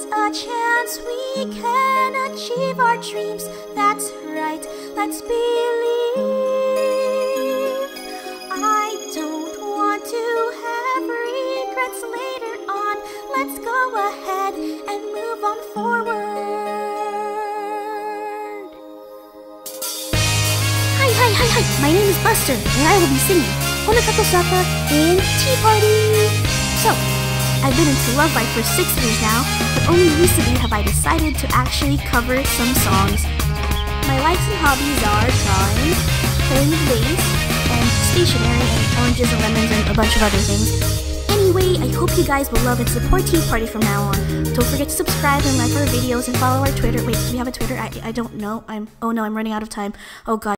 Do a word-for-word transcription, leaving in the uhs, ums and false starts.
a chance we can achieve our dreams. That's right, let's believe. I don't want to have regrets later on. Let's go ahead and move on forward. Hi, hi, hi, hi, my name is Buster, and I will be singing Honoka Kousaka in Tea Party. So, I've been into Love Life for six years now, but only recently have I decided to actually cover some songs. My likes and hobbies are drawing, playing the bass, and stationery, and oranges and lemons, and a bunch of other things. Anyway, I hope you guys will love and support Tea Party from now on. Don't forget to subscribe and like our videos and follow our Twitter. Wait, do we have a Twitter? I, I don't know. I'm. Oh no, I'm running out of time. Oh god.